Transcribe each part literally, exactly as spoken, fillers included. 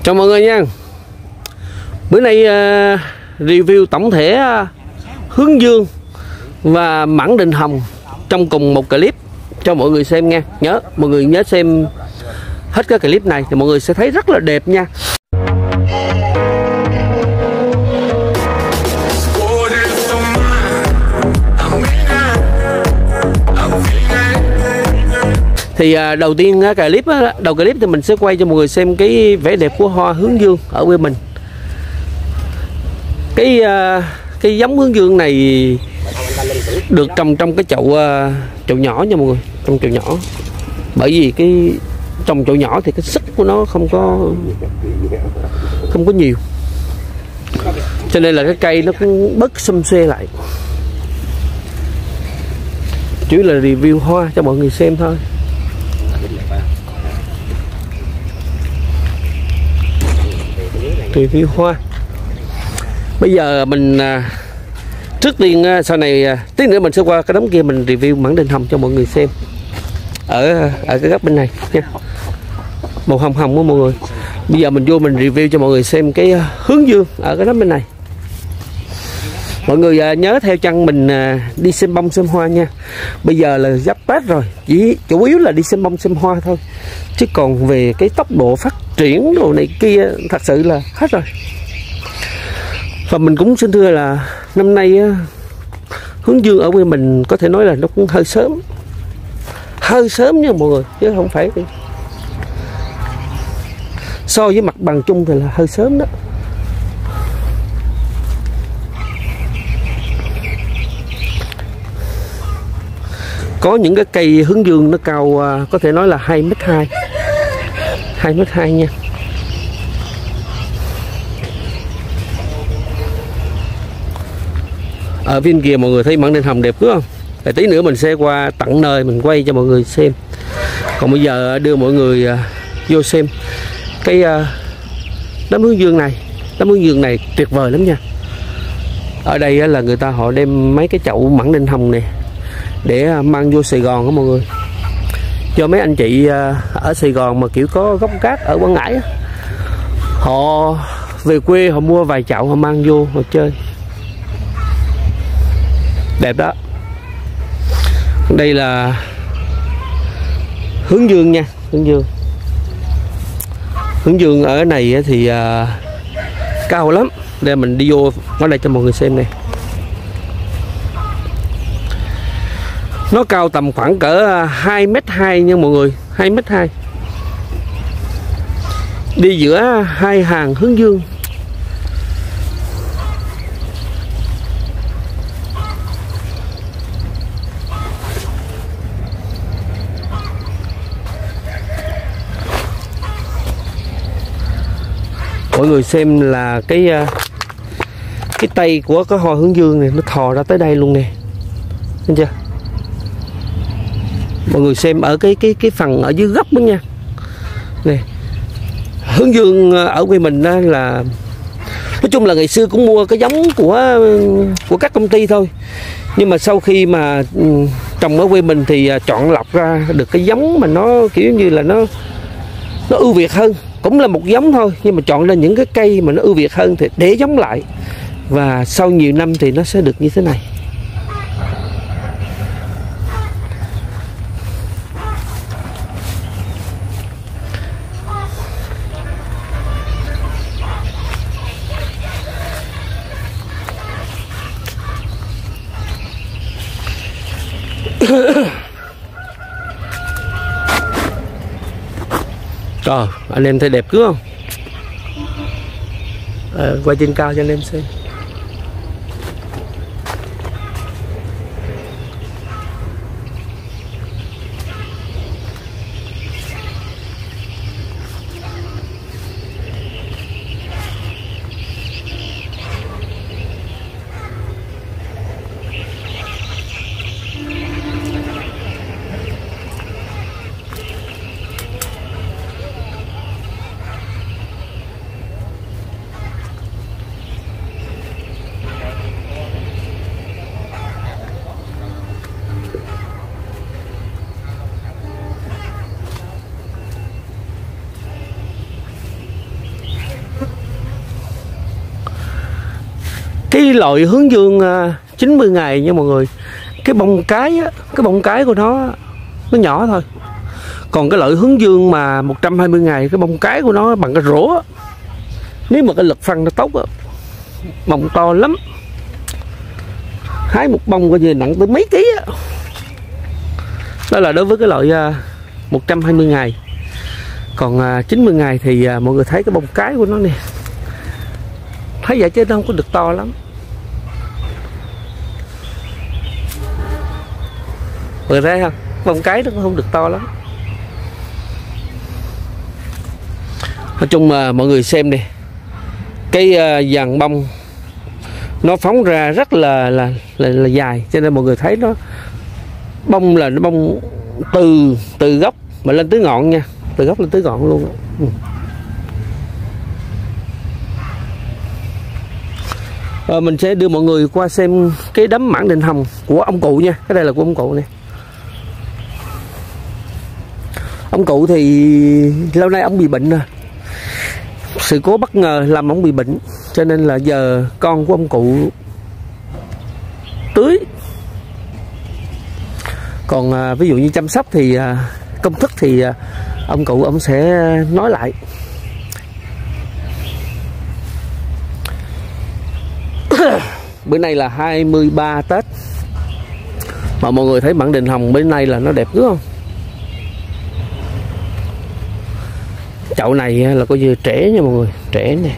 Chào mọi người nha. Bữa nay uh, review tổng thể uh, hướng dương và mãng đình hồng trong cùng một clip cho mọi người xem nha. Nhớ mọi người nhớ xem hết cái clip này thì mọi người sẽ thấy rất là đẹp nha. Thì à, đầu tiên á, clip á, đầu clip thì mình sẽ quay cho mọi người xem cái vẻ đẹp của hoa hướng dương ở quê mình. Cái à, cái giống hướng dương này được trồng trong cái chậu à, chậu nhỏ nha mọi người, trong chậu nhỏ. Bởi vì cái trồng chậu nhỏ thì cái sức của nó không có không có nhiều, cho nên là cái cây nó cũng bớt xum xuê lại. Chủ yếu là review hoa cho mọi người xem thôi. Review hoa. Bây giờ mình à, trước tiên à, sau này à, tí nữa mình sẽ qua cái đống kia mình review mãng đình hồng cho mọi người xem ở ở cái góc bên này nha. Màu hồng hồng của mọi người. Bây giờ mình vô mình review cho mọi người xem cái à, hướng dương ở cái đống bên này. Mọi người à, nhớ theo chân mình à, đi xem bông xem hoa nha. Bây giờ là giáp Tết rồi, chỉ chủ yếu là đi xem bông xem hoa thôi, chứ còn về cái tốc độ phát triển đồ này kia thật sự là hết rồi. Và mình cũng xin thưa là năm nay á, hướng dương ở quê mình có thể nói là nó cũng hơi sớm, hơi sớm nha mọi người, chứ không phải so với mặt bằng chung thì là hơi sớm đó. Có những cái cây hướng dương nó cao có thể nói là hai mét hai, hai mét hai nha. Ở bên kia mọi người thấy mãng đình hồng đẹp đúng không? Để tí nữa mình sẽ qua tận nơi mình quay cho mọi người xem. Còn bây giờ đưa mọi người vô xem cái đám hướng dương này. Đám hướng dương này tuyệt vời lắm nha. Ở đây là người ta họ đem mấy cái chậu mãng đình hồng này để mang vô Sài Gòn đó mọi người. Cho mấy anh chị ở Sài Gòn mà kiểu có gốc cát ở Quảng Ngãi, họ về quê họ mua vài chậu họ mang vô họ chơi. Đẹp đó. Đây là hướng dương nha, hướng dương. Hướng dương ở này thì uh, cao lắm. Để mình đi vô ở đây cho mọi người xem này. Nó cao tầm khoảng cỡ hai mét hai nha mọi người, hai mét hai. Đi giữa hai hàng hướng dương. Mọi người xem là cái cái tay của cái hoa hướng dương này nó thò ra tới đây luôn nè. Thấy chưa? Mọi người xem ở cái cái cái phần ở dưới gốc đó nha. Nè. Hướng dương ở quê mình đó là nói chung là ngày xưa cũng mua cái giống của của các công ty thôi. Nhưng mà sau khi mà trồng ở quê mình thì chọn lọc ra được cái giống mà nó kiểu như là nó nó ưu việt hơn. Cũng là một giống thôi, nhưng mà chọn ra những cái cây mà nó ưu việt hơn thì để giống lại. Và sau nhiều năm thì nó sẽ được như thế này. Trời, anh em thấy đẹp cứ không? À, quay trên cao cho anh em xem. Cái loại hướng dương chín mươi ngày nha mọi người, cái bông cái á, cái bông cái của nó nó nhỏ thôi. Còn cái loại hướng dương mà một trăm hai mươi ngày, cái bông cái của nó bằng cái rổ. Nếu mà cái lực phân nó tốt á, bông to lắm. Hái một bông coi như nặng tới mấy ký á. Đó là đối với cái loại một trăm hai mươi ngày. Còn chín mươi ngày thì mọi người thấy cái bông cái của nó nè. Thấy vậy chứ nó không có được to lắm. Mọi người thấy không? Bông cái nó cũng không được to lắm. Nói chung mà mọi người xem đi, cái dàn bông nó phóng ra rất là là, là là dài, cho nên mọi người thấy nó bông là nó bông từ từ gốc mà lên tới ngọn nha, từ gốc lên tới ngọn luôn. Ừ. À, mình sẽ đưa mọi người qua xem cái đám mãng đình hồng của ông cụ nha. Cái đây là của ông cụ này. Ông cụ thì lâu nay ông bị bệnh rồi, sự cố bất ngờ làm ông bị bệnh, cho nên là giờ con của ông cụ tưới. Còn à, ví dụ như chăm sóc thì à, công thức thì à, ông cụ ông sẽ nói lại. Bữa nay là hai mươi ba Tết mà mọi người thấy mãng đình hồng bên này là nó đẹp đúng không? Chậu này là coi như trẻ nha mọi người, trẻ nè.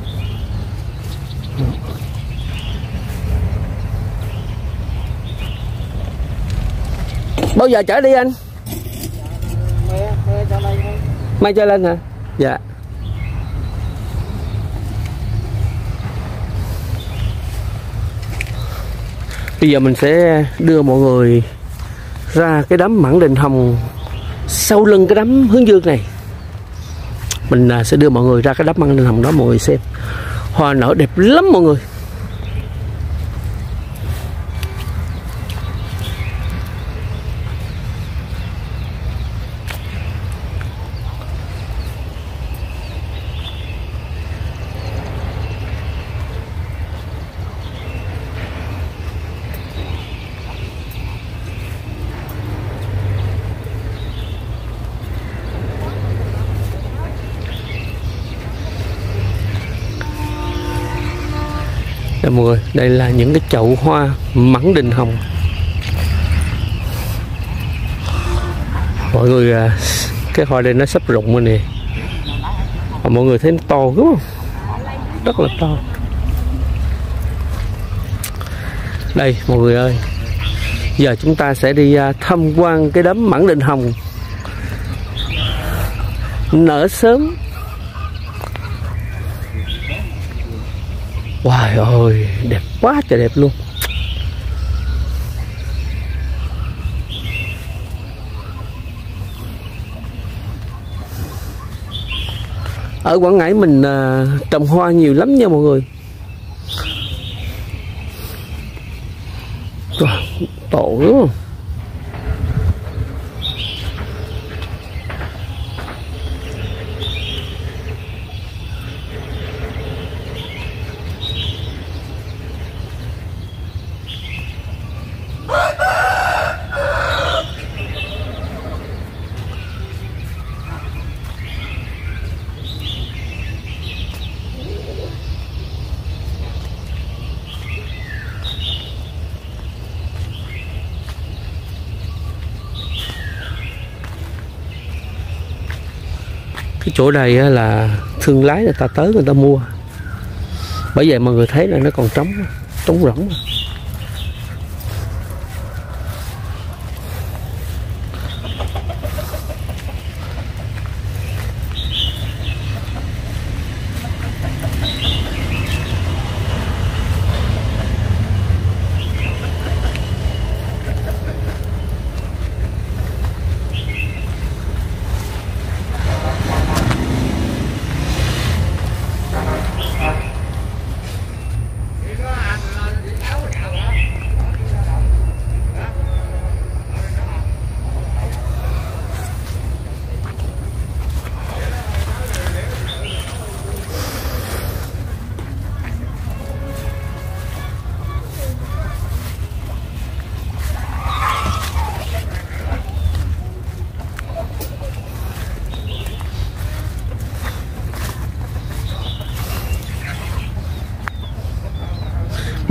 Bao giờ chở đi anh? Mai cho lên hả? Dạ. Bây giờ mình sẽ đưa mọi người ra cái đám mãng đình hồng sau lưng cái đám hướng dương này. Mình sẽ đưa mọi người ra cái đám mãng đình hồng đó mọi người xem. Hoa nở đẹp lắm mọi người. Đây mọi người, đây là những cái chậu hoa mãng đình hồng. Mọi người, cái hoa đây nó sắp rụng rồi nè. Mà mọi người thấy nó to đúng không? Rất là to. Đây mọi người ơi, giờ chúng ta sẽ đi tham quan cái đám mãng đình hồng nở sớm. Wow ơi, đẹp quá trời đẹp luôn. Ở Quảng Ngãi mình à, trồng hoa nhiều lắm nha mọi người. Tổ đúng không? Cái chỗ đây là thương lái người ta tới người ta mua. Bởi vậy mọi người thấy là nó còn trống, trống rỗng.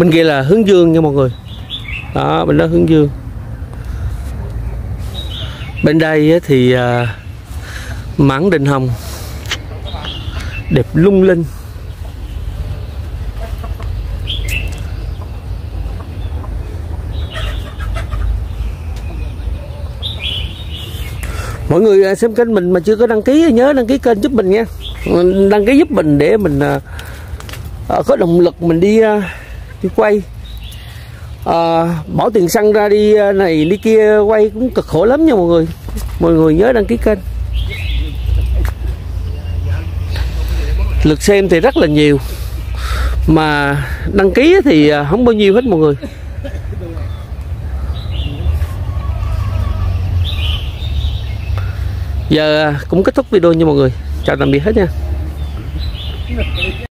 Bên kia là hướng dương nha mọi người. Đó, bên đó hướng dương. Bên đây thì mãng định hồng đẹp lung linh. Mọi người xem kênh mình mà chưa có đăng ký nhớ đăng ký kênh giúp mình nha. Đăng ký giúp mình để mình uh, có động lực mình đi uh, đi quay. Uh, bỏ tiền xăng ra đi uh, này đi kia quay cũng cực khổ lắm nha mọi người. Mọi người nhớ đăng ký kênh. Lượt xem thì rất là nhiều, mà đăng ký thì uh, không bao nhiêu hết mọi người. Giờ cũng kết thúc video nha mọi người. Chào tạm biệt hết nha.